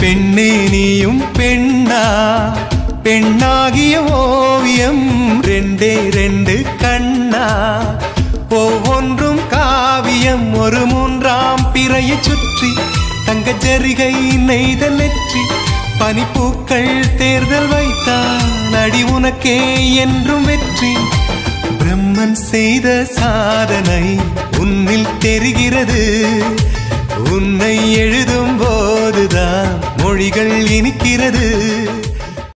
பெண்ணே நீயும் பெண்ணா பெண்ணாகிய ஓவியம் ரெண்டே ரெண்டு கண்ணா ஒவ்வொன்றும் காவியம் ஒரு மூன்றாம் பிறையை சுற்றி தங்க ஜரிகை நெய்த நெற்றி பனிப்பூக்கள் தேர்தல் வைத்தான் அடி உனக்கே என்றும் வெற்றி பிரம்மன் செய்த சாதனை உன்னில் தெரிகிறது உன்னை எழுதும் போதுதான் மொழிகள் இனிக்கிறது